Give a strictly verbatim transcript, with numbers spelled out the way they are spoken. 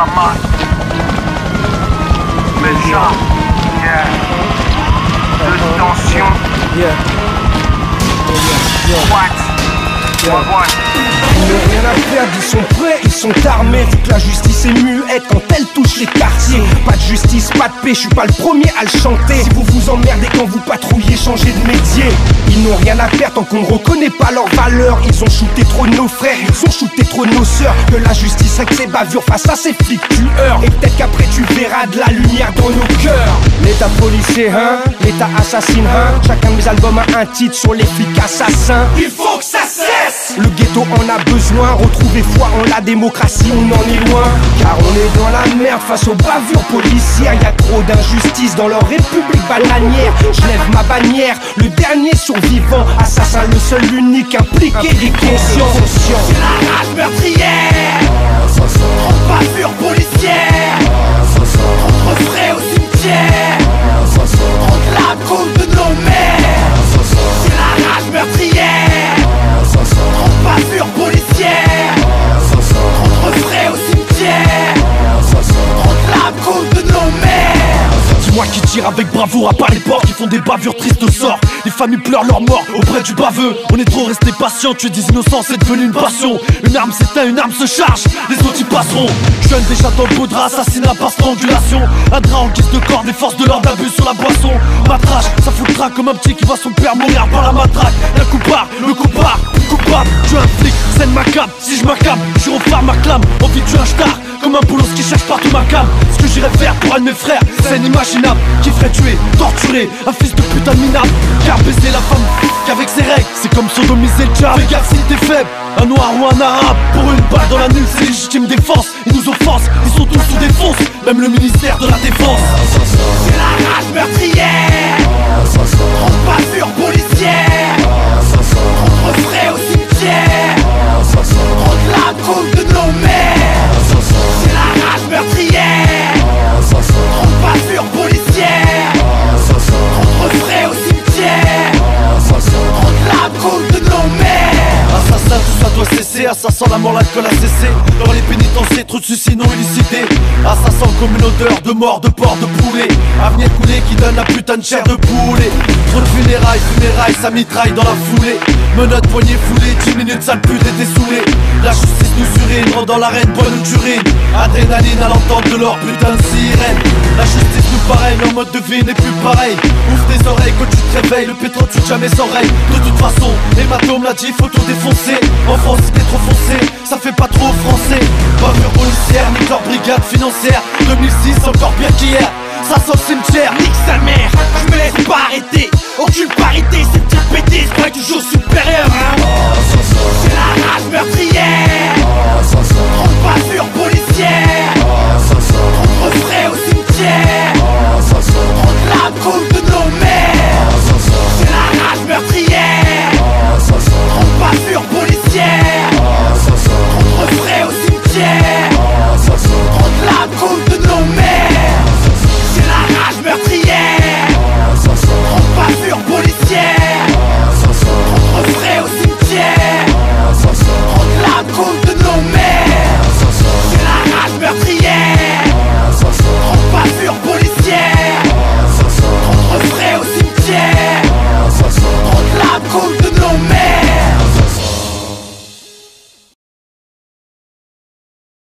ça marche. Mais ça, yeah. De tension. Yeah. Yeah. Yeah. What? Yeah. What, what? Ils n'ont rien à perdre, ils sont prêts, ils sont armés. Vu que la justice est muette quand elle touche les quartiers. Pas de justice, pas de paix, je suis pas le premier à le chanter. Si vous vous emmerdez quand vous patrouillez, changez de métier. Ils n'ont rien à perdre tant qu'on ne reconnaît pas leurs valeurs. Ils ont shooté trop de nos frères, ils ont shooté trop de nos sœurs. Que la justice règle ses bavures face à ces flics tueurs. Et peut-être qu'après tu verras de la lumière dans nos cœurs. L'état policier, hein, l'état assassine, hein. Chacun de mes albums a un titre sur les flics assassins. Il faut que ça cesse. Le ghetto en a besoin, retrouver foi en la démocratie, on en est loin. Car on est dans la merde face aux bavures policières. Y'a trop d'injustice dans leur république bananière. Je lève ma bannière, le dernier survivant. Assassin, le seul, l'unique, impliqué et conscient. C'est la rage meurtrière, trop bavures policières, trop frais au cimetière, contre la cour de nos mères. C'est la rage meurtrière, trop bavures policières, trop frais au cimetière, contre la cour de nos mères. Dis-moi qui tire avec bravoure à part les porcs qui font des bavures tristes au sort. Les familles pleurent leur mort auprès du baveux. On est trop resté patient, tuer des innocents c'est devenu une passion. Une arme s'éteint, une arme se charge, les autres y passeront. Jeune déjà dans le beau drap, assassinat par strangulation. Un drap en guise de corps, des forces de l'ordre abusent sur la boisson. Matrache, ça fout le trac comme un petit qui voit son père mourir par la matraque. Un coupard, le coupard, coupable, tu es un flic, scène macabre. Si je m'accable, je suis au phare ma clame. Envie de tuer un star, comme un bolos qui cherche partout ma cam. Ce que j'irais faire pour un de mes frères, c'est inimaginable. Qui ferait tuer, torturer, un fils de putain de minable. Car baiser la femme qu'avec ses règles, c'est comme sodomiser le diable. Fais gaffe si t'es faible, un noir ou un arabe. Pour une balle dans la nuque, c'est légitime défense. Ils nous offensent, ils sont tous sous défense. Même le ministère de la défense. C'est la rage meurtrière, trop bavures policières, trop frais au cimetière, contre la cour de nos mères. C'est la rage meurtrière, trop bavures policières, trop frais au cimetière, contre la cour de nos mères. Assassin, tout ça doit cesser. Assassin, la mort, l'alcool a cessé. Dans les pénitenciers, trop de suicides non élicités. Assassin comme une odeur de mort, de porc, de poulet. Avenir coulé qui donne la putain de chair de poulet. Trop de funérailles, funérailles, ça mitraille dans la foulée. Menottes, poignée foulée, dix minutes, sale pute et désoulé. La justice nous surine, rendant l'arène, bonne ou durine. Adrénaline à l'entente de leur putain de sirène. La justice nous paraît, leur mode de vie n'est plus pareil. Ouvre tes oreilles quand tu te réveilles, le pétrole tue jamais sans règle. De toute façon, hématome l'a dit, faut tout défoncer. En France, c'était trop foncé, ça fait pas trop français. Bavure policière, nique leur brigade financière. deux mille six, encore bien qu'hier. Ça sent le cimetière, Nique sa mère, je me laisse pas arrêter. Aucune parité, c'est petit pété, c'est pas toujours supérieur, hein. C'est la rage meurtrière, trop bavures policières, trop frais au cimetière, contre la cour de nos mères. C'est la rage meurtrière, trop bavures policières, trop frais au cimetière, contre la cour de nos mères. C'est la rage meurtrière, trop bavures policières, trop frais au cimetière, contre la cour de nos mères. C'est la rage meurtrière, trop bavures policières, trop frais au cimetière, contre la cour de nos mères.